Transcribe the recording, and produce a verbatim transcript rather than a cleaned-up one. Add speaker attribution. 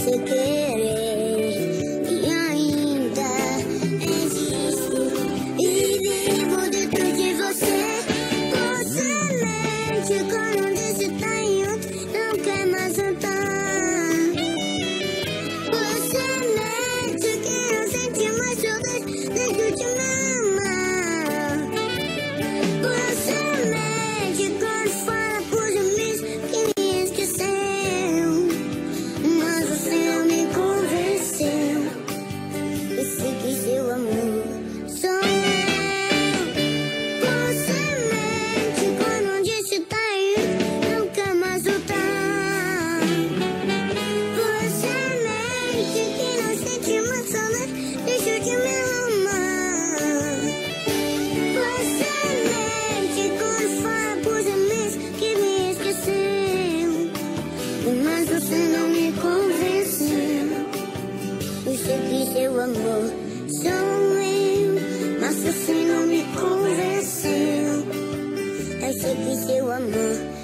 Speaker 1: você querer. E ainda existo e vivo dentro de você. Você mente quando disse tá em outro, não quer mais voltar. Você mente que não sente mais saudade dentro de me amar. Você mente quando fala por mim que me esqueceu, mas você não me convenceu. Eu sei que seu amor sou eu. Você mente quando disse tá aí, não quer mais voltar. Você mente que não sente mais saudade, deixa de me amar. Você mente quando fala por mim que me esqueceu, mas você não me convenceu. Eu sei que seu amor sou eu, mas você não me convenceu. Eu sei que seu amor